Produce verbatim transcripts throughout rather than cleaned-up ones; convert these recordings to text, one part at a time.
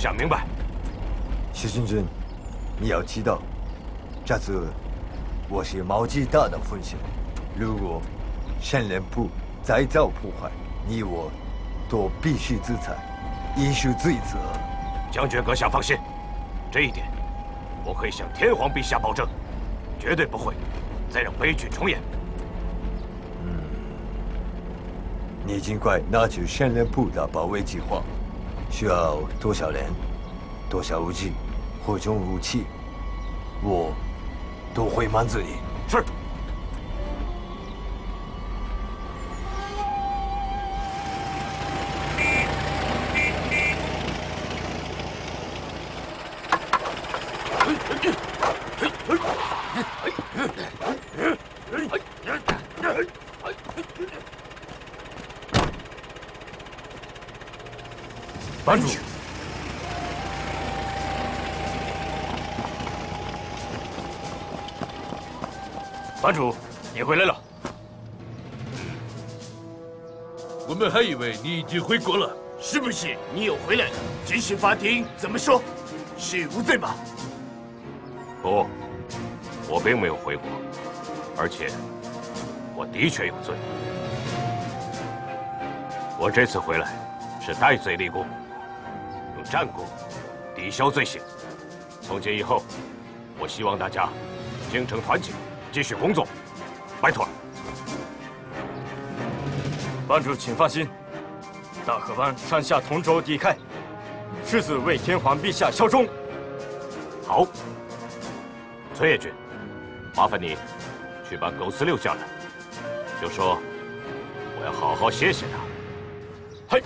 想明白。 徐军军，你要知道，这次我是冒极大的风险。如果圣人部再造破坏，你我都必须自裁，以恕罪责。 将军阁下放心，这一点我可以向天皇陛下保证，绝对不会再让悲剧重演。 嗯，你尽快拿出圣人部的保卫计划，需要多少人、多少武器、何种武器，我都会满足你。 是。 班主，班主，你回来了。 我们还以为你已经回国了。 是不是你又回来了？军事法庭怎么说？是无罪吗？ 不，我并没有回国，而且我的确有罪。我这次回来是戴罪立功。用战功抵消罪行。从今以后，我希望大家精诚团结，继续工作。拜托了。 班主，请放心，大河湾上下同舟抵开，誓死为天皇陛下效忠。 好，崔野君，麻烦你去把狗四六叫来，就说我要好好谢谢他。 嘿。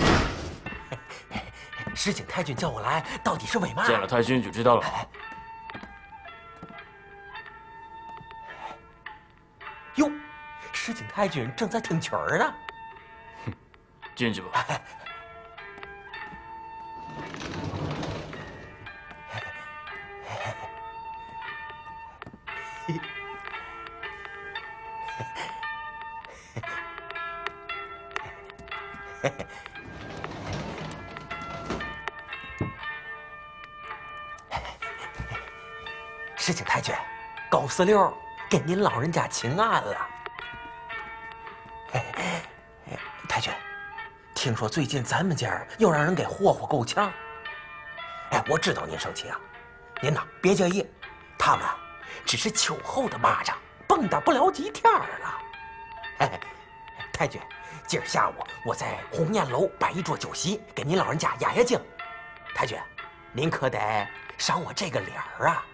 石井太君叫我来，到底是为嘛？ 见了太君就知道了。 哟，石井太君正在听曲儿呢。 哼，进去吧。 石井太君，高四六给您老人家请安了。太君，听说最近咱们家又让人给霍霍够呛。哎，我知道您生气啊，您呐别介意，他们只是秋后的蚂蚱，蹦跶不了几天了。哎，太君，今儿下午我在鸿雁楼摆一桌酒席，给您老人家压压惊。太君，您可得赏我这个脸儿啊！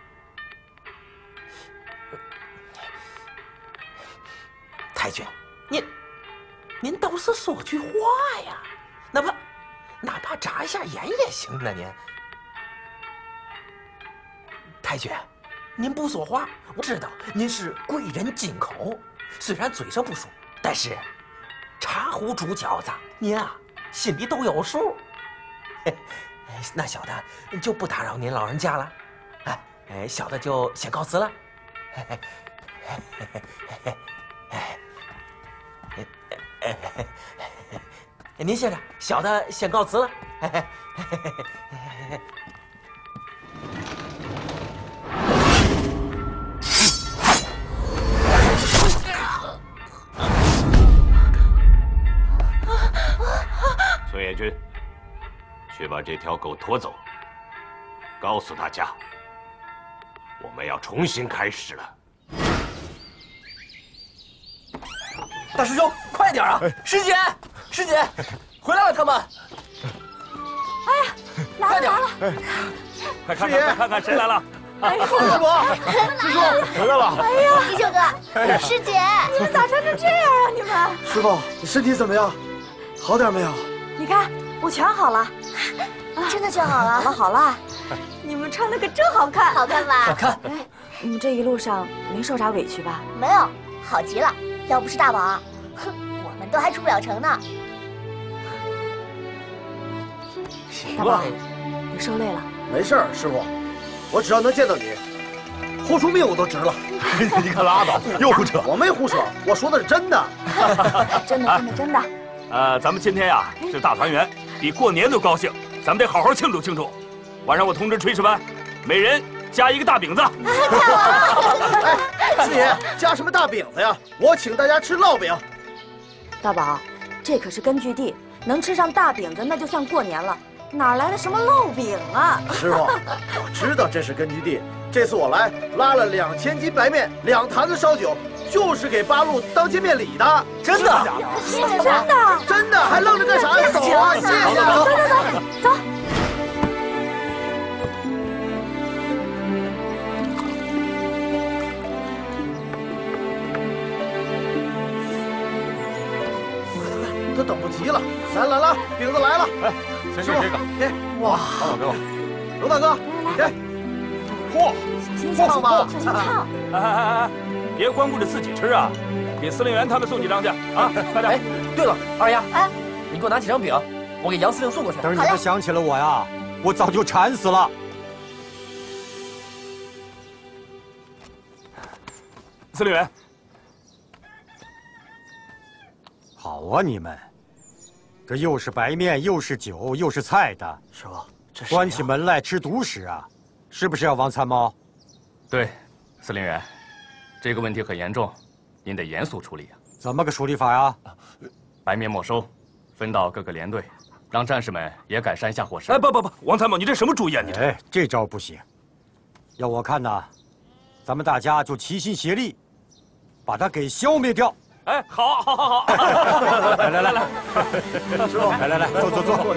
太君，您您倒是说句话呀，哪怕哪怕眨一下眼也行啊！您，太君，您不说话，我知道您是贵人金口，虽然嘴上不说，但是茶壶煮饺子，您啊心里都有数。那小的就不打扰您老人家了，哎，小的就先告辞了。您歇着，小的先告辞了。 孙野君，去把这条狗拖走，告诉大家，我们要重新开始了。 大师兄，快点啊！师姐，师姐，回来了，他们。 哎呀，来了来了！ 快看看，快看看谁来了！ 哎呦， 师傅，师傅回来了！ 哎呀，一休哥，师姐，你们咋穿成这样啊？你们师傅，你身体怎么样？好点没有？ 你看，我全好了。真的全好了？好了好了，你们穿的可真好看， 好看吧？ 好看。 哎，你们这一路上没受啥委屈吧？ 没有，好极了。要不是大宝，哼，我们都还出不了城呢。 大宝，你受累了？ 没事儿，师傅，我只要能见到你，豁出命我都值了。 你可拉倒，又胡扯！ 我没胡扯，我说的是真的。 真的，真的，真的。 呃，咱们今天呀是大团圆，比过年都高兴， 咱们得好好庆祝庆祝。晚上我通知炊事班，每人加一个大饼子。 哎，师爷加什么大饼子呀？我请大家吃烙饼。 大宝，这可是根据地，能吃上大饼子那就算过年了，哪来的什么烙饼啊？ 师傅，我知道这是根据地。这次我来拉了两千斤白面，两坛子烧酒，就是给八路当见面礼的。 真的？ 是真的？ 真的，还愣着干啥呀？走啊！谢谢。 走走走走。 都等不及了，来来来，饼子来了！ 哎，先吃这个， 给哇！ 大宝给我， 龙大哥，给。 嚯， 小心烫吧，小心烫！ 哎哎哎哎，别光顾着自己吃啊，给司令员他们送几张去啊！快点！ 哎，对了，二丫，哎，你给我拿几张饼，我给杨司令送过去。 等你们想起了我呀，我早就馋死了。 司令员， 好啊，你们，这又是白面，又是酒，又是菜的， 师傅，这关起门来吃独食啊！是不是啊，王参谋？ 对，司令员，这个问题很严重，您得严肃处理啊。 怎么个处理法呀？ 白面没收，分到各个连队，让战士们也改善一下伙食。哎，不不不，王参谋，你这什么主意啊？你这…… 哎，这招不行。要我看呐，咱们大家就齐心协力，把它给消灭掉。 哎，好，好，好，好！ 来来来来，师傅，来来来，坐坐坐。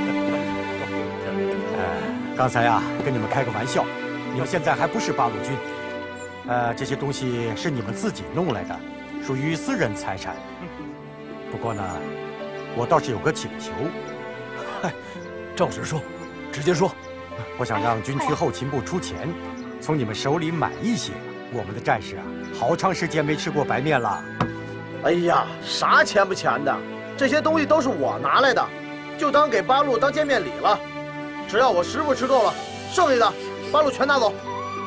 刚才呀，跟你们开个玩笑，你们现在还不是八路军，呃，这些东西是你们自己弄来的，属于私人财产。不过呢，我倒是有个请求。 哎，照实说，直接说。 我想让军区后勤部出钱，从你们手里买一些。我们的战士啊，好长时间没吃过白面了。 哎呀，啥钱不钱的，这些东西都是我拿来的，就当给八路当见面礼了。只要我师傅吃够了，剩下的八路全拿走。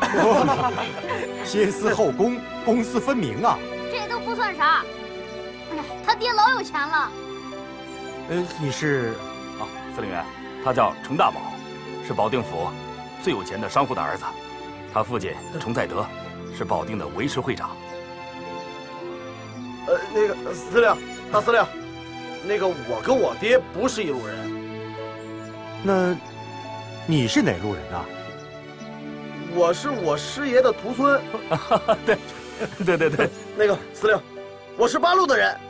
先私后公，公私分明啊！ 这都不算啥。哎呀，他爹老有钱了。 呃，你是？ 啊，司令员，他叫程大宝，是保定府最有钱的商户的儿子。他父亲程在德是保定的维持会长。 呃，那个司令，大司令，那个我跟我爹不是一路人。 那。你是哪路人啊？ 我是我师爷的徒孙。 对，对对对。 那个司令，我是八路的人。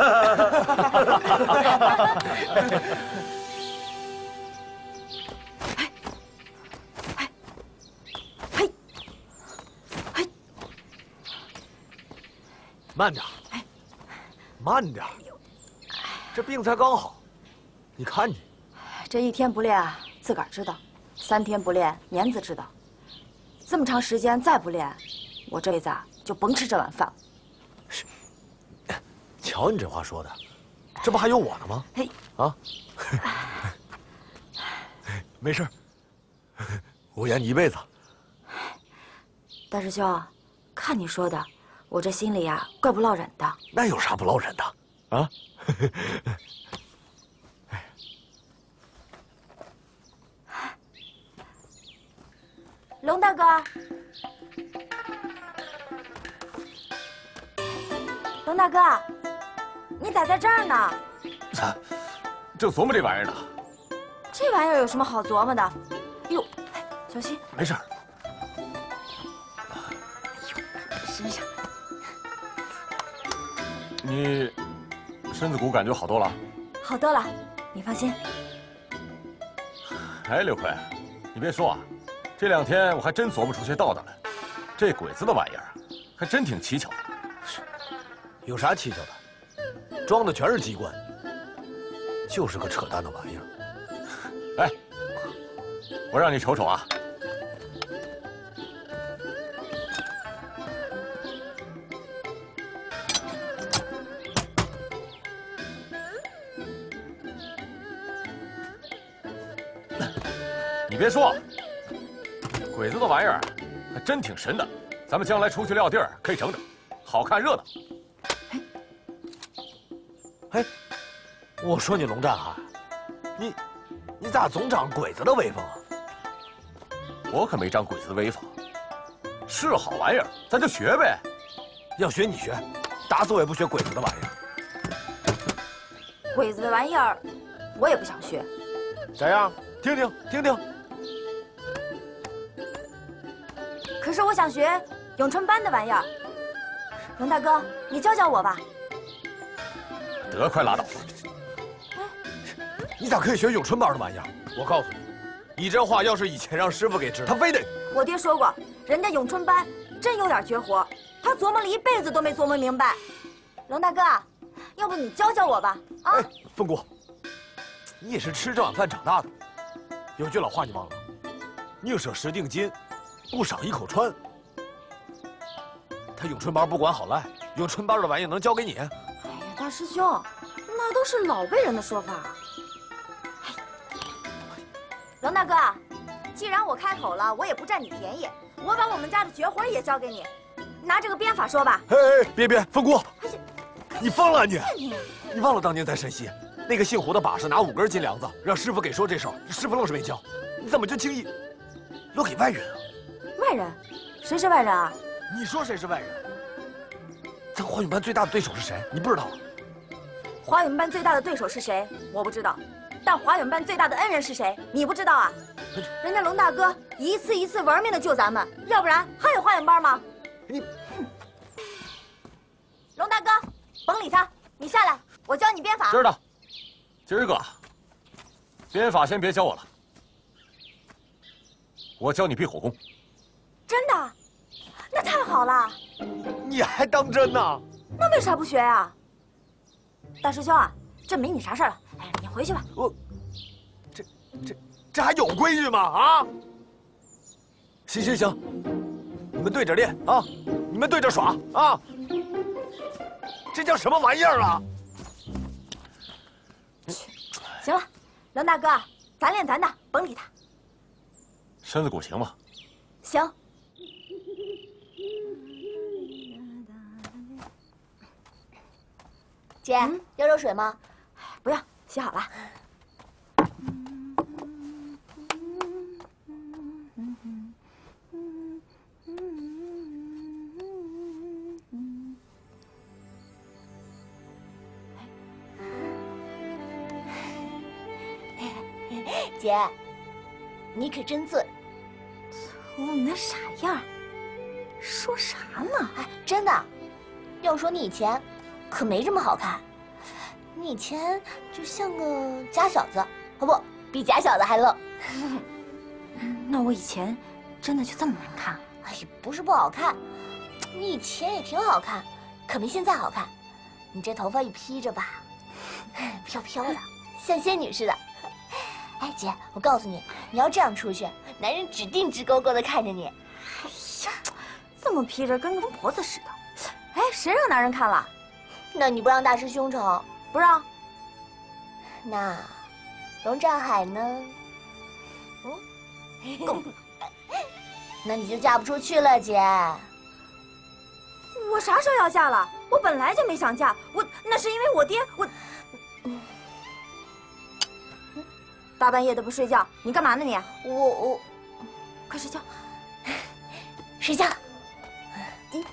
哎，嘿，嘿， 慢点，慢点，这病才刚好，你看你， 这一天不练。自个儿知道，三天不练，年子知道。这么长时间再不练，我这辈子啊就甭吃这碗饭了。 是，瞧你这话说的，这不还有我呢吗？ 嘿， 啊，没事，我养你一辈子。 大师兄，看你说的，我这心里呀怪不落忍的。 那有啥不落忍的啊？ 龙大哥，龙大哥，你咋在这儿呢？ 正琢磨这玩意儿呢。 这玩意儿有什么好琢磨的？哟，小心！ 没事。 哎呦，身上。 你身子骨感觉好多了？ 好多了，你放心。 哎，刘奎，你别说啊。这两天我还真琢磨出些道道来，这鬼子的玩意儿还真挺蹊跷的。 是，有啥蹊跷的？装的全是机关，就是个扯淡的玩意儿。 哎，我让你瞅瞅啊。你别说。鬼子的玩意儿还真挺神的，咱们将来出去撂地儿可以整整，好看热闹。 哎，我说你龙战海，你你咋总长鬼子的威风啊？ 我可没长鬼子的威风，是好玩意儿，咱就学呗。 要学你学，打死我也不学鬼子的玩意儿。 鬼子的玩意儿，我也不想学。 咋样？听听听听。 可是我想学咏春班的玩意儿。龙大哥，你教教我吧。 得，快拉倒！ 你咋可以学咏春班的玩意儿？我告诉你，你这话要是以前让师傅给知道，他非得…… 我爹说过，人家咏春班真有点绝活，他琢磨了一辈子都没琢磨明白。龙大哥，要不你教教我吧？啊！ 哎，凤姑，你也是吃这碗饭长大的，有句老话你忘了：宁舍十锭金，不赏一口川。他咏春班不管好赖，咏春班的玩意能教给你？ 哎呀，大师兄，那都是老辈人的说法。龙大哥，既然我开口了，我也不占你便宜，我把我们家的绝活也教给你。拿这个鞭法说吧。 哎哎，别别，凤姑，你疯了你！你忘了当年在山西，那个姓胡的把式拿五根金梁子让师傅给说这手，师傅愣是没教，你怎么就轻易落给外人啊？ 外人？谁是外人啊？ 你说谁是外人？咱华勇班最大的对手是谁？你不知道啊？ 华勇班最大的对手是谁？我不知道。但华勇班最大的恩人是谁？你不知道啊？人家龙大哥一次一次玩命的救咱们，要不然还有华勇班吗？ 你， 龙大哥，甭理他，你下来，我教你鞭法。 知道。今儿个，鞭法先别教我了，我教你避火功。 真的？那太好了。 你还当真呢？ 那为啥不学呀？大师兄啊，这没你啥事儿了。哎，你回去吧。 我，这这这还有规矩吗？啊！行行行，你们对着练啊，你们对着耍啊！这叫什么玩意儿啊？ 行了，龙大哥，咱练咱的，甭理他。 身子骨行吗？ 行。 姐，嗯、要热水吗？ 不要，洗好了。 姐，你可真醉。 我那傻样，说啥呢？ 哎，真的，要说你以前。可没这么好看，你以前就像个假小子，哦不，比假小子还愣。 那我以前真的就这么难看？ 哎呀，不是不好看，你以前也挺好看，可没现在好看。你这头发一披着吧，飘飘的，像仙女似的。哎，姐，我告诉你，你要这样出去，男人指定直勾勾的看着你。 哎呀，这么披着跟个疯婆子似的。哎，谁让男人看了？ 那你不让大师兄成？ 不让。 那龙占海呢？嗯，那你就嫁不出去了，姐。 我啥时候要嫁了？我本来就没想嫁，我那是因为我爹，我大半夜的不睡觉，你干嘛呢你？ 我我， 快睡觉， 睡觉。 嗯。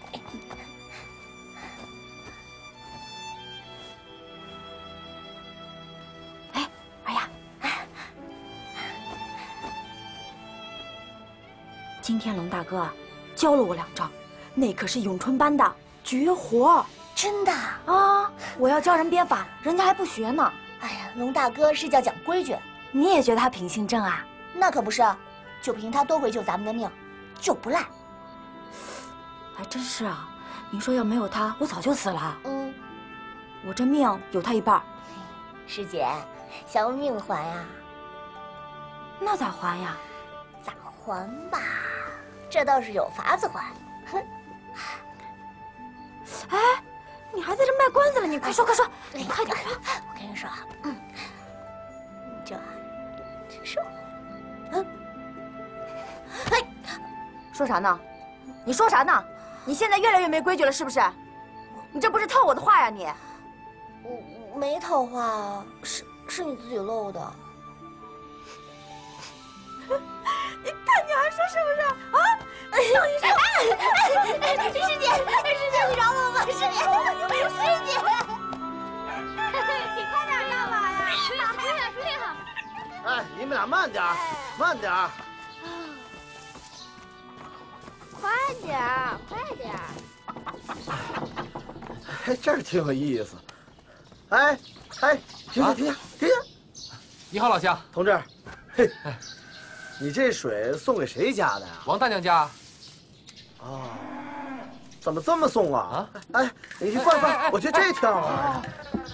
今天龙大哥教了我两招，那可是咏春班的绝活， 真的啊！我要教人鞭法，人家还不学呢。 哎呀，龙大哥是叫讲规矩。 你也觉得他品性正啊？ 那可不是，就凭他多会救咱们的命，就不赖。 还真是啊！你说要没有他，我早就死了。 嗯， 我这命有他一半。 师姐，想用命还呀？ 那咋还呀？ 咋还吧？这倒是有法子还。哼！ 哎，你还在这卖关子了？你快说快说，你快点说！ 我跟你说啊，嗯，这这是，嗯， 哎，说啥呢？你说啥呢？你现在越来越没规矩了，是不是？你这不是套我的话呀你？ 我没套话，是是你自己漏的。 看你还说是不是啊？叫一声， 师姐，师姐，你饶我吧，师姐，师姐。 你快点干嘛呀？ 吹呀吹呀吹呀！ 哎，你们俩慢点，慢点。 快点儿，快点儿！ 哎，这儿挺有意思。哎哎，停下停下停下！ 你好，老乡， 同志。嘿，你这水送给谁家的呀？ 王大娘家。 哦，怎么这么送啊？啊！哎，你放放，我觉得这挺好玩的。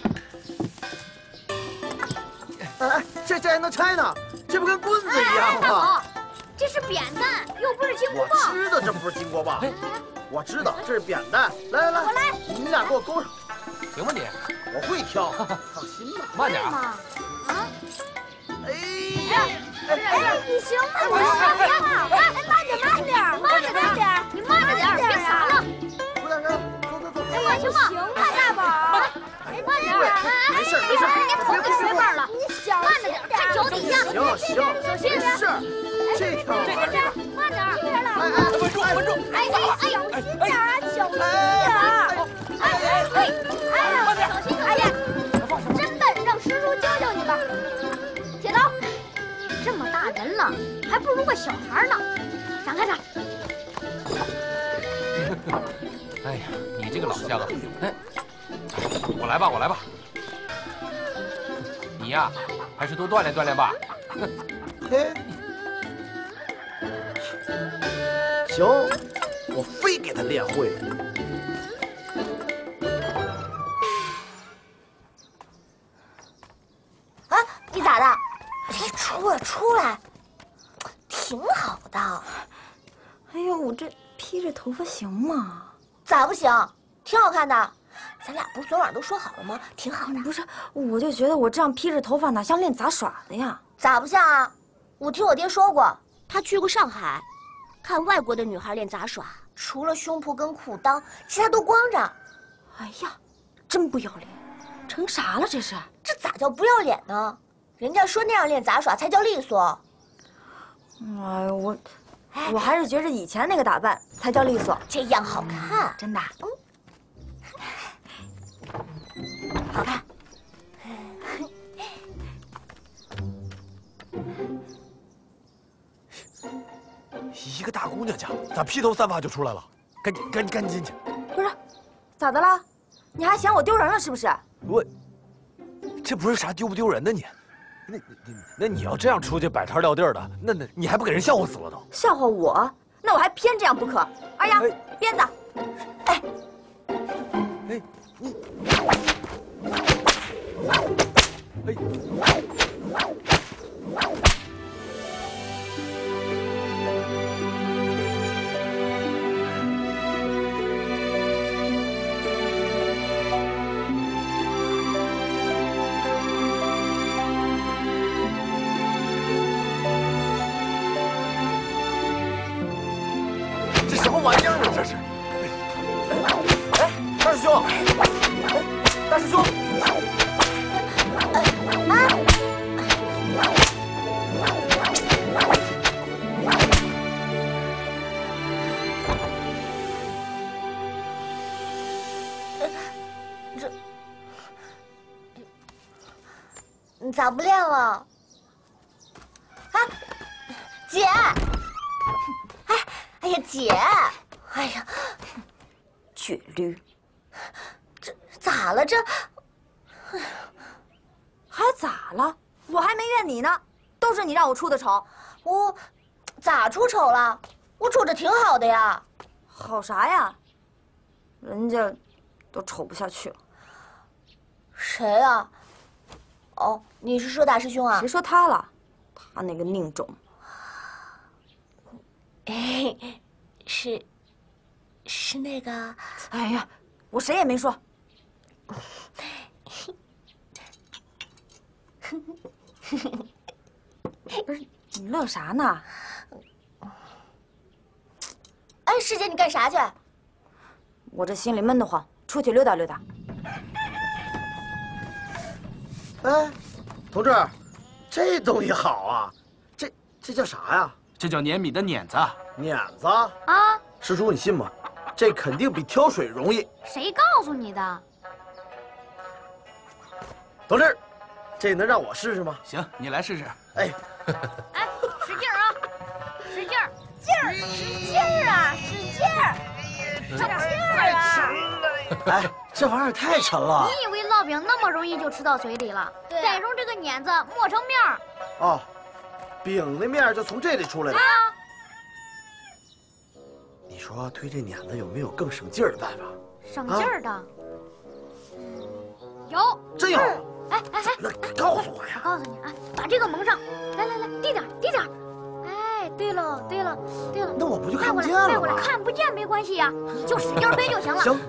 哎哎，这这还能拆呢？这不跟棍子一样吗？ 这是扁担，又不是金箍棒。 我知道这不是金箍棒，我知道这是扁担。来来来， 我来， 你们俩给我勾上。 行吗你？ 我会挑，放心吧。 慢点啊！啊！ 哎呀，哎，你行吗？你行吗？哎，慢点，慢点，慢着点，你慢着点，别洒了。 鼓点声，走走走。 哎呀，行吗？行吗，大宝？慢点，哎， 没事没事， 你头给摔瓣了，你小慢着点，看脚底下。 行行， 小心点。 没事。这条， 这边，慢点， 哎哎，稳住稳住， 哎哎哎， 小心点啊，小心点！ 哎哎哎哎呀，小心小心！真笨，让师叔教教你吧。铁刀，这么大人了，还不如个小孩呢。展开展。 哎呀，你这个老乡啊，哎，我来吧，我来吧。你呀，还是多锻炼锻炼吧。 嘿。行，我非给他练会。 啊，你咋的？你出来出来，挺好的。 哎呦，我这披着头发行吗？ 咋不行？挺好看的。咱俩不是昨晚都说好了吗？挺好的。 不是，我就觉得我这样披着头发哪像练杂耍的呀？ 咋不像啊？我听我爹说过，他去过上海。看外国的女孩练杂耍，除了胸脯跟裤裆，其他都光着。 哎呀，真不要脸，成啥了这是？ 这咋叫不要脸呢？人家说那样练杂耍才叫利索。 哎，我，我还是觉着以前那个打扮才叫利索， 这样好看， 真的。 嗯，好看。 一个大姑娘家，咋披头散发就出来了？赶紧赶紧赶紧进去！ 不是，咋的了？你还嫌我丢人了是不是？ 我，这不是啥丢不丢人的你，那那那你要这样出去摆摊撂地儿的，那那你还不给人笑话死了都？ 笑话我？那我还偏这样不可。二丫，鞭子！哎， 哎，你，哎。什么玩意儿啊！这是！哎，大师兄，大师兄， 这你咋不练了？啊，姐！哎。哎呀，姐！哎呀， 倔驴， 这咋了？这还咋了？我还没怨你呢，都是你让我出的丑。 我咋出丑了？我瞅着挺好的呀。 好啥呀？人家都瞅不下去了。 谁啊？哦，你是说大师兄啊？ 谁说他了？他那个佞种。 哎，是，是那个。 哎呀，我谁也没说。不是你乐啥呢？ 哎，师姐，你干啥去？ 我这心里闷得慌，出去溜达溜达。 哎，同志，这东西好啊！这这叫啥呀？ 这叫碾米的碾子。 碾子啊？ 师叔，你信吗？这肯定比挑水容易。 谁告诉你的？ 同志，这能让我试试吗？ 行，你来试试。 哎， 哎，使劲儿啊！使劲儿， 劲儿，使劲儿啊，使劲儿，使劲儿啊！ 哎，这玩意儿太沉了。 你以为烙饼那么容易就吃到嘴里了？ 对、啊， 再用这个碾子磨成面儿。 哦，饼的面儿就从这里出来的。 对啊。 你说推这碾子有没有更省劲儿的办法？ 省劲儿的、啊，有， 真有。 哎哎哎， 那告诉我呀！ 我告诉你啊，把这个蒙上，来来来，低点低点。哎，对了对了对了， 那我不就看不见了吗？ 迈过来，看不见没关系呀，你就使劲推就行了。 行。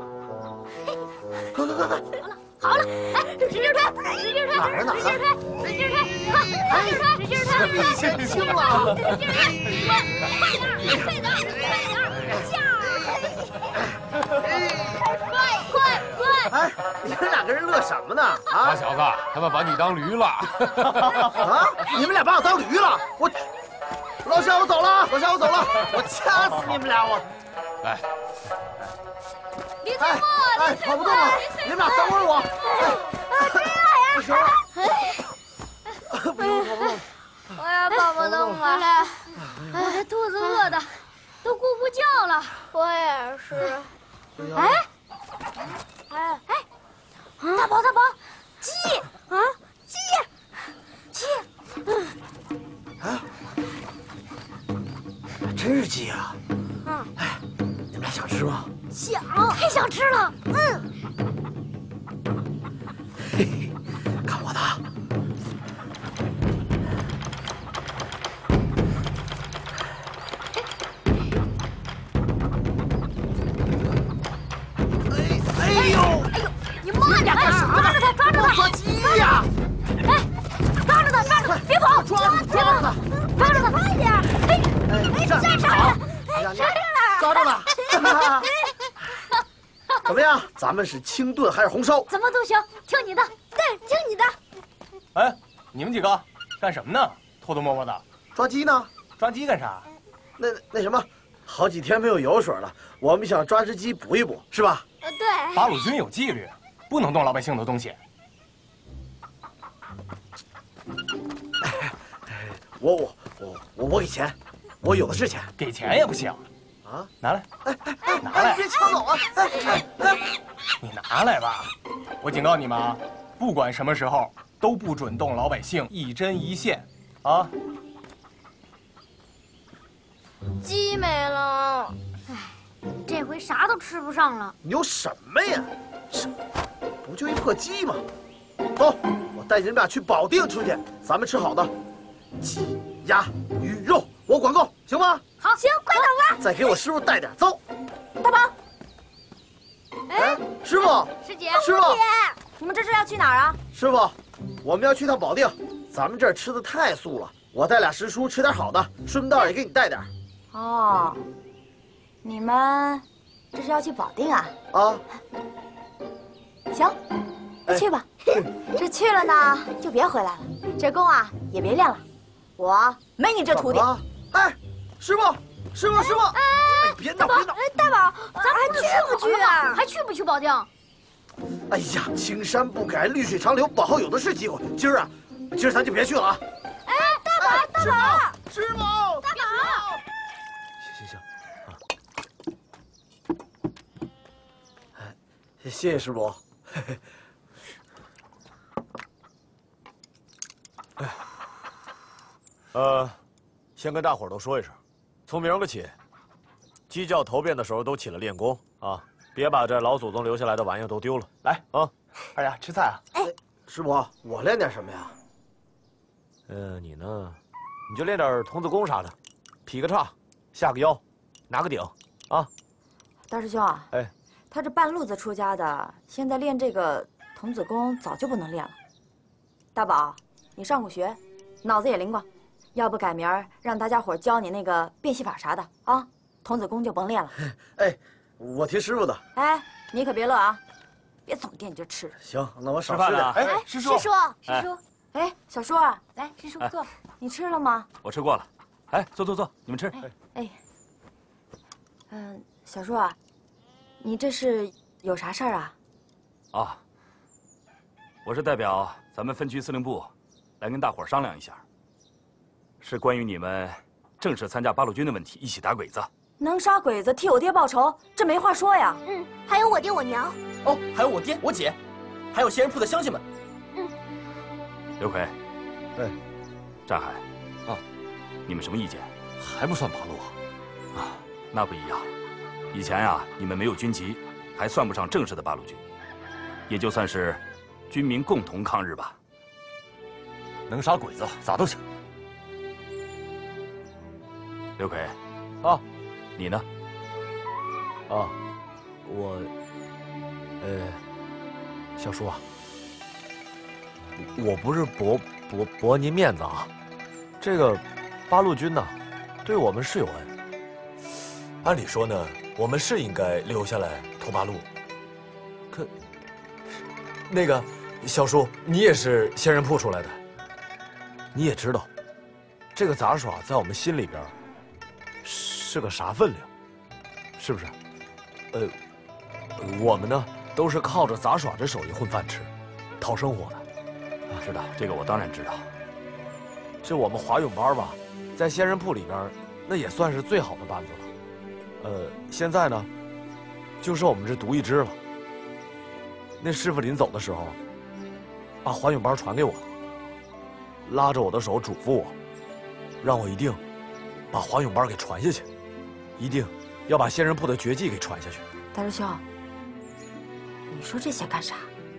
快快快快！ 好了好了，哎，使劲推，使劲推， 哪儿哪儿？ 使劲推，使劲推，快，使劲推，使劲推， 力气轻了， 使劲推，快点快点快点，下。快快快！ 哎，你们两个人乐什么呢？啊， 傻小子，他们把你当驴了。 啊！你们俩把我当驴了？我，老夏，我走了，老夏，我走了，我掐死你们俩！我， 来， 李天墨， 哎，跑不动了，你们俩等会儿我。不行了，不行，跑不动。 我也跑不动了，我这肚子饿的都咕咕叫了。 我也是。 哎，哎哎，大宝大宝，鸡啊鸡鸡， 啊，真是鸡啊！ 嗯， 哎，你们俩想吃吗？ 想，太想吃了。嗯， 嘿嘿，看我的。哎呦！ 哎呦，你慢点！哎，抓住他，抓住他！ 抓鸡呀！ 哎，抓住他，抓住他，别跑！ 抓住，抓住他！ 抓住他，快点！哎， 哎，站住！哎，抓住他！怎么样？咱们是清炖还是红烧？ 怎么都行，听你的。 对，听你的。 哎，你们几个干什么呢？偷偷摸摸的。 抓鸡呢？ 抓鸡干啥？ 那那什么，好几天没有油水了，我们想抓只鸡补一补，是吧？ 呃，对。 八路军有纪律，不能动老百姓的东西。 我我我我我给钱，我有的是钱。 给钱也不行。 啊， 拿来！ 哎哎哎， 拿来！ 别抢走啊！哎哎哎， 你拿来吧。我警告你们啊，不管什么时候都不准动老百姓一针一线，啊！ 鸡没了， 哎，这回啥都吃不上了。 你有什么呀？这不就一破鸡吗？走，我带你们俩去保定吃去，咱们吃好的，鸡、鸭、鱼、肉，我管够，行吗？ 好，行，快走吧。 再给我师傅带点，走。 大宝， 哎，师傅， 师姐， 师傅， 你们这是要去哪儿啊？ 师傅，我们要去趟保定，咱们这儿吃的太素了，我带俩师叔吃点好的，顺道也给你带点。 哦，你们这是要去保定啊？ 啊， 行，那去吧。这去了呢，就别回来了。这功啊，也别练了。我没你这徒弟。 哎，师傅，师傅，师傅， 哎， 别闹，别闹！ 哎，大宝，咱还去不去啊？ 还去不去保定？ 哎呀，青山不改，绿水长流，往后有的是机会。今儿啊，今儿咱就别去了啊！ 哎，大宝，大宝， 师傅， 大宝， 行行行啊！哎，谢谢师傅。 哎，呃，先跟大伙儿都说一声，从明儿个起，鸡叫头遍的时候都起来练功啊，别把这老祖宗留下来的玩意儿都丢了。来啊， 二丫吃菜啊！哎，师傅，我练点什么呀？ 呃，你呢，你就练点童子功啥的，劈个叉，下个腰，拿个鼎，啊。 大师兄啊， 哎， 他这半路子出家的，现在练这个童子功早就不能练了。大宝，你上过学，脑子也灵光，要不改明儿让大家伙教你那个变戏法啥的啊？童子功就甭练了。 哎，我听师傅的。 哎，你可别乐啊，别总惦记着吃。 行，那我少吃点。 吃哎， 师叔，师叔，师叔，哎，小叔啊，来，师叔坐，你吃了吗？ 我吃过了。 哎，坐坐坐，你们吃。 哎，嗯，小叔啊，你这是有啥事儿啊？ 啊，我是代表咱们分区司令部来跟大伙儿商量一下，是关于你们正式参加八路军的问题，一起打鬼子。 能杀鬼子替我爹报仇，这没话说呀。 嗯，还有我爹我娘。 哦，还有我爹我姐，还有仙人铺的乡亲们。 嗯。 刘奎， 哎， 战海， 啊， 你们什么意见？ 还不算八路啊？啊，那不一样。以前呀、啊，你们没有军籍，还算不上正式的八路军，也就算是军民共同抗日吧。 能杀鬼子咋都行。 刘奎， 啊。 你呢？ 啊，我，呃，小叔啊，我不是驳驳驳您面子啊，这个八路军呢，对我们是有恩。按理说呢，我们是应该留下来投八路。可，那个小叔，你也是仙人铺出来的，你也知道，这个杂耍在我们心里边是个啥分量，是不是？呃，我们呢都是靠着杂耍这手艺混饭吃，讨生活的。 啊，知道这个我当然知道。 这我们华勇班吧，在仙人铺里边，那也算是最好的班子了。呃，现在呢，就剩我们这独一支了。那师傅临走的时候，把华勇班传给我，拉着我的手嘱咐我，让我一定把华勇班给传下去。一定要把仙人铺的绝技给传下去。 大师兄，你说这些干啥？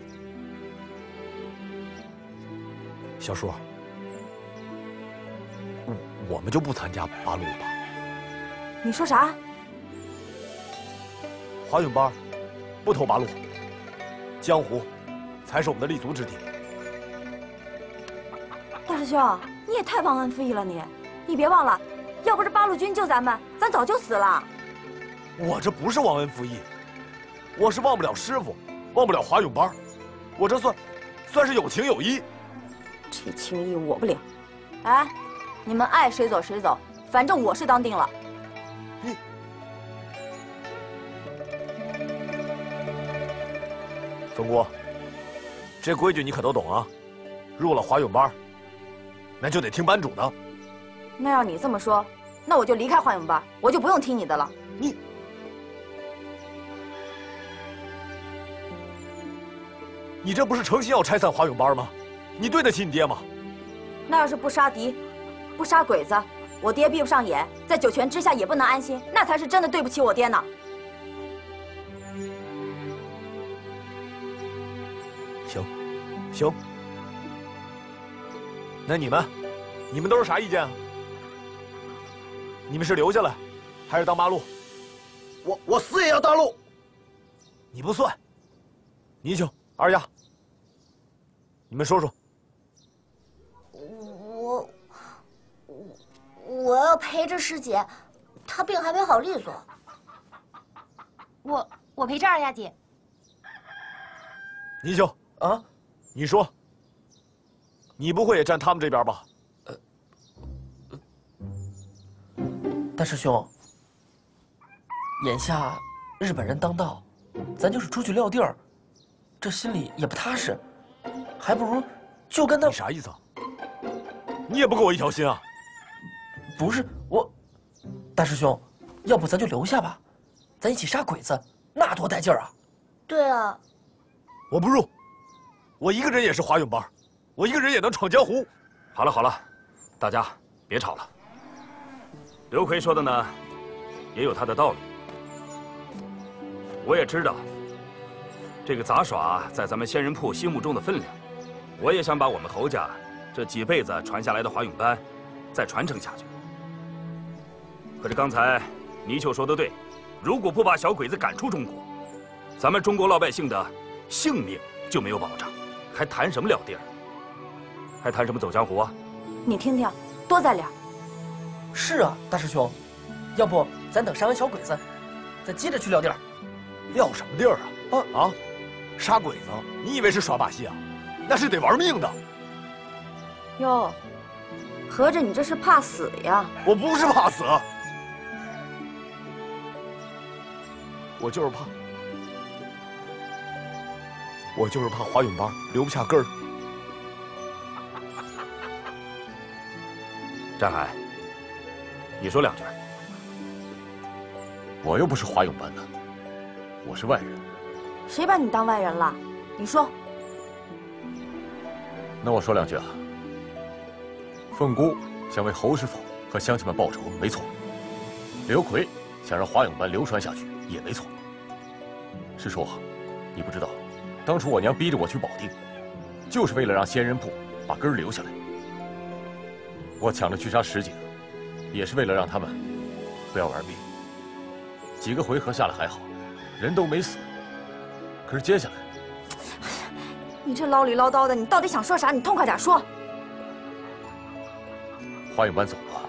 小叔，我们就不参加八路了吧？ 你说啥？ 华勇班不投八路，江湖才是我们的立足之地。 大师兄，你也太忘恩负义了你！你别忘了。要不是八路军救咱们，咱早就死了。 我这不是忘恩负义，我是忘不了师傅，忘不了华勇班，我这算，算是有情有义。 这情义我不领。哎，你们爱谁走谁走，反正我是当定了。 你，风姑，这规矩你可都懂啊？入了华勇班，那就得听班主的。 那要你这么说，那我就离开华勇班，我就不用听你的了。 你，你这不是诚心要拆散华勇班吗？你对得起你爹吗？ 那要是不杀敌，不杀鬼子，我爹闭不上眼，在九泉之下也不能安心，那才是真的对不起我爹呢。 行，行，那你们，你们都是啥意见啊？你们是留下来，还是当八路？ 我我死也要当路。 你不算。泥鳅、二丫，你们说说。 我我我要陪着师姐，她病还没好利索。 我我陪着二丫姐。 泥鳅啊，你说，你不会也站他们这边吧？ 大师兄，眼下日本人当道，咱就是出去撂地儿，这心里也不踏实，还不如就跟他。 你啥意思啊？你也不跟我一条心啊？ 不是我，大师兄，要不咱就留下吧，咱一起杀鬼子，那多带劲儿啊！ 对啊， 我不入，我一个人也是华勇班，我一个人也能闯江湖。 好了好了，大家别吵了。刘奎说的呢，也有他的道理。我也知道，这个杂耍在咱们仙人铺心目中的分量，我也想把我们侯家这几辈子传下来的华勇班再传承下去。可是刚才泥鳅说的对，如果不把小鬼子赶出中国，咱们中国老百姓的性命就没有保障，还谈什么撂地儿？还谈什么走江湖啊？ 你听听，多在理儿。 是啊，大师兄，要不咱等杀完小鬼子，再接着去撂地儿。 撂什么地儿啊？啊啊！杀鬼子，你以为是耍把戏啊？那是得玩命的。 哟， 合着你这是怕死呀？ 我不是怕死，我就是怕，我就是怕华永班留不下根儿。 战海，你说两句。 我又不是华永班的，我是外人。 谁把你当外人了？你说。 那我说两句啊。凤姑想为侯师傅和乡亲们报仇，没错。刘奎想让华永班流传下去，也没错。师叔，你不知道，当初我娘逼着我去保定，就是为了让仙人铺把根儿留下来。我抢着去杀石井，也是为了让他们不要玩命。几个回合下来还好，人都没死。可是接下来， 你这唠里唠叨的，你到底想说啥？你痛快点说。 华永班走了，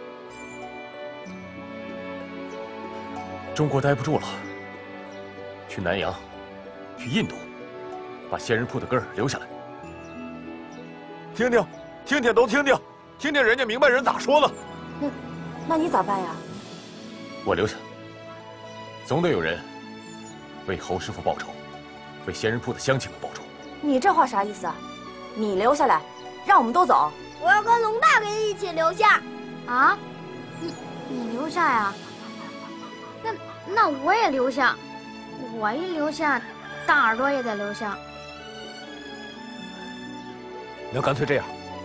中国待不住了，去南洋，去印度，把仙人铺的根儿留下来。 听听，听听，都听听，听听人家明白人咋说的。 那，那你咋办呀？ 我留下，总得有人为侯师傅报仇，为仙人铺的乡亲们报仇。 你这话啥意思啊？你留下来，让我们都走。 我要跟龙大给一起留下。啊？你你留下呀？那那我也留下。我一留下，大耳朵也得留下。 那干脆这样，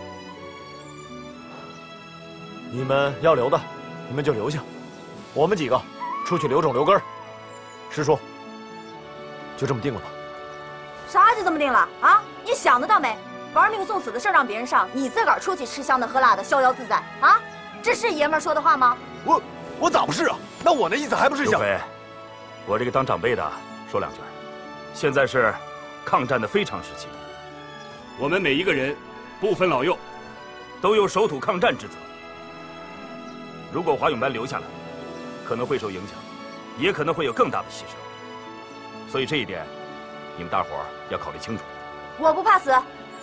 你们要留的，你们就留下，我们几个出去留种留根儿。师叔，就这么定了吧？ 啥就这么定了啊？你想得到没？玩命送死的事让别人上，你自个儿出去吃香的喝辣的，逍遥自在啊？这是爷们儿说的话吗？ 我我咋不是啊？那我那意思还不是想…… 刘飞，我这个当长辈的说两句。现在是抗战的非常时期，我们每一个人不分老幼，都有守土抗战之责。如果华永班留下来，可能会受影响，也可能会有更大的牺牲。所以这一点，你们大伙儿要考虑清楚。 我不怕死。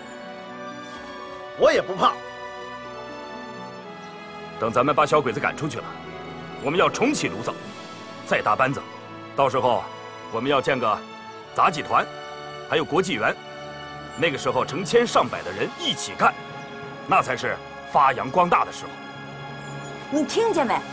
我也不怕。 等咱们把小鬼子赶出去了，我们要重启炉灶，再搭班子。到时候，我们要建个杂技团，还有国际园。那个时候，成千上百的人一起干，那才是发扬光大的时候。 你听见没？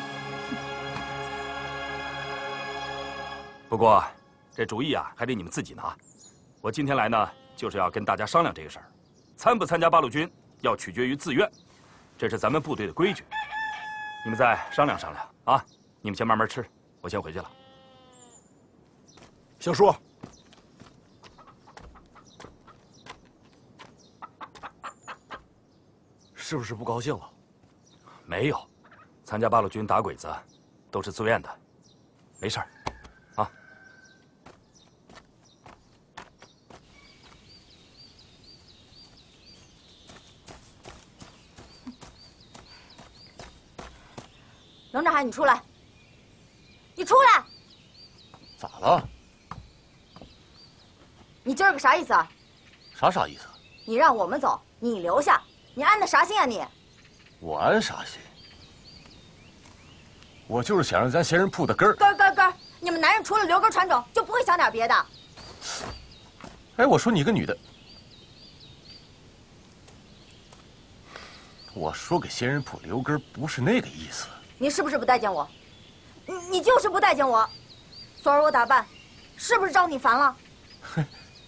不过，这主意啊，还得你们自己拿。我今天来呢，就是要跟大家商量这个事儿。参不参加八路军，要取决于自愿，这是咱们部队的规矩。你们再商量商量啊！你们先慢慢吃，我先回去了。 小叔，是不是不高兴了？ 没有，参加八路军打鬼子，都是自愿的，没事儿。啊。 龙振海，你出来！你出来！ 咋了？ 你今儿个啥意思啊？ 啥啥意思？ 你让我们走，你留下，你安的啥心啊你？ 我安啥心？我就是想让咱仙人铺的根儿。 根儿根儿根儿！你们男人除了留根传种，就不会想点别的。 哎，我说你个女的，我说给仙人铺留根不是那个意思。 你是不是不待见我？你你就是不待见我。昨儿我打扮，是不是招你烦了？ 哼，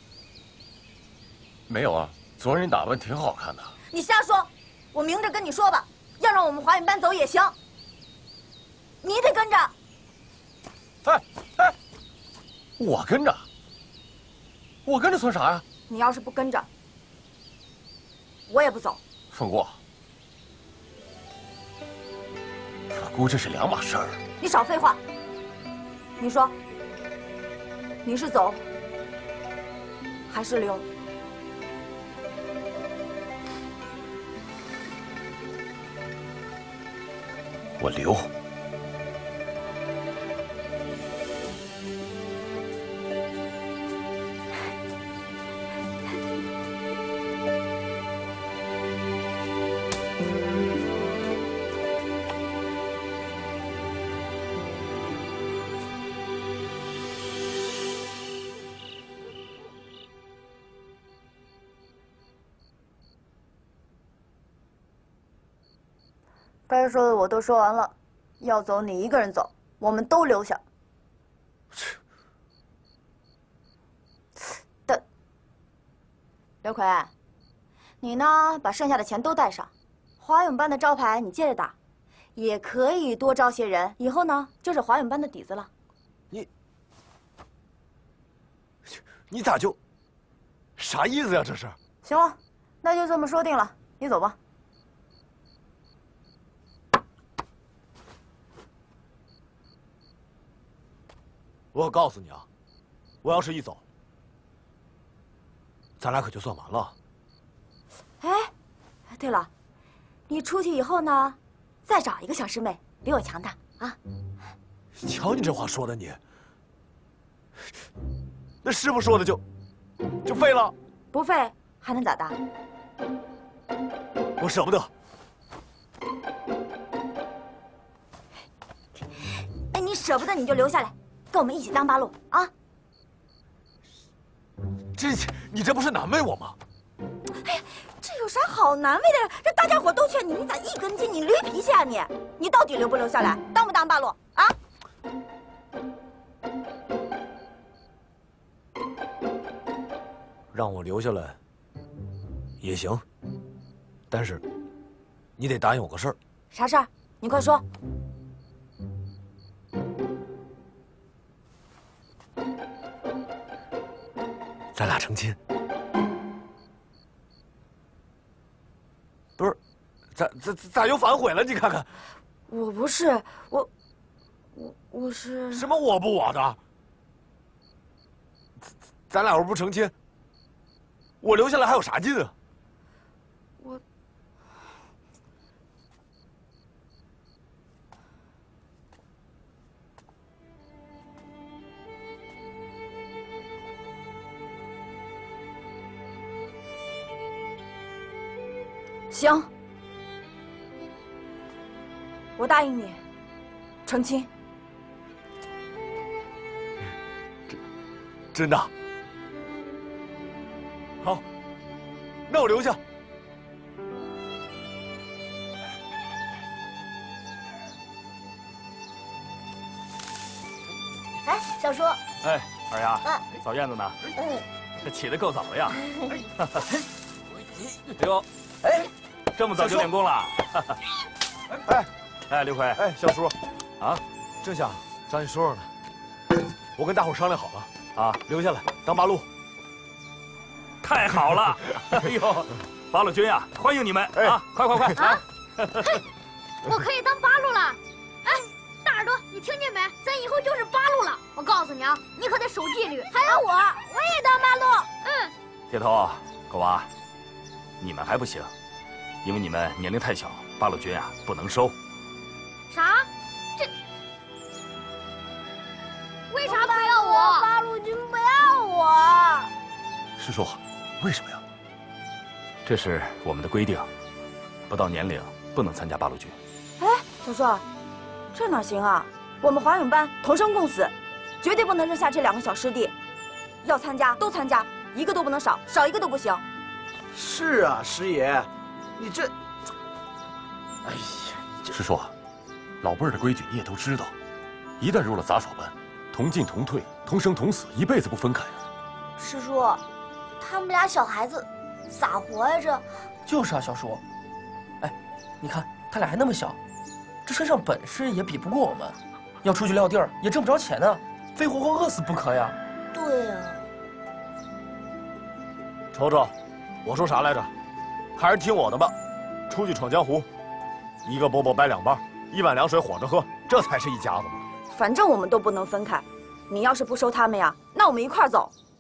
没有啊，昨儿你打扮挺好看的。 你瞎说！我明着跟你说吧，要让我们华远班走也行，你得跟着。 哎哎，我跟着，我跟着算啥呀？ 你要是不跟着，我也不走。 凤姑，凤姑，这是两码事儿。 你少废话。你说，你是走还是留？ 我留。 该说的我都说完了，要走你一个人走，我们都留下。的，刘奎，你呢，把剩下的钱都带上，华勇班的招牌你接着打，也可以多招些人，以后呢就是华勇班的底子了。 你，你咋就，啥意思呀？这是？ 行了，那就这么说定了，你走吧。 我告诉你啊，我要是一走，咱俩可就算完了。 哎，对了，你出去以后呢，再找一个小师妹，比我强大啊！ 瞧你这话说的你，那师傅说的就就废了？ 不废还能咋的？ 我舍不得。 哎，你舍不得你就留下来。 跟我们一起当八路啊！ 这，你这不是难为我吗？ 哎呀，这有啥好难为的？这大家伙都劝你，你咋一根筋？你驴脾气啊你！你到底留不留下来？当不当八路啊？ 让我留下来也行，但是你得答应我个事儿。 啥事儿？你快说。 咱俩成亲，不是？咋咋咋又反悔了？你看看， 我不是我，我我是什么我不我的？咱俩要是不成亲，我留下来还有啥劲啊？ 我行，我答应你，成亲。 真真的？好，那我留下。 哎，小叔。 哎，二丫， 啊、 扫院子呢？ 嗯。 这起得够早的呀！哎呦， 哎。 这么早就练功了？ 哎， 哎，刘奎， 哎，小叔， 啊， 正想找你说说呢。我跟大伙商量好了，啊，留下来当八路。 太好了！哎呦，八路军呀，欢迎你们啊！快快快！ 啊！嘿，我可以当八路了！哎，大耳朵，你听见没？咱以后就是八路了。我告诉你啊，你可得守纪律。还有我，我也当八路。嗯。 铁头，狗娃，你们还不行。 因为你们年龄太小，八路军啊不能收。 啥？这为啥不要我？ 八路军不要我。 师叔，为什么呀？ 这是我们的规定，不到年龄不能参加八路军。 哎，小叔，这哪行啊？我们华勇班同生共死，绝对不能扔下这两个小师弟。要参加都参加，一个都不能少，少一个都不行。 是啊，师爷。 你这，哎呀， 师叔，老辈儿的规矩你也都知道，一旦入了杂耍班，同进同退，同生同死，一辈子不分开啊！ 师叔，他们俩小孩子咋活呀？这就是啊，小叔。哎，你看他俩还那么小，这身上本事也比不过我们，要出去撂地儿也挣不着钱呢，非活活饿死不可呀。 对呀。 瞅瞅，我说啥来着？ 还是听我的吧，出去闯江湖，一个饽饽掰两半，一碗凉水混着喝，这才是一家子嘛。 反正我们都不能分开，你要是不收他们呀，那我们一块儿走。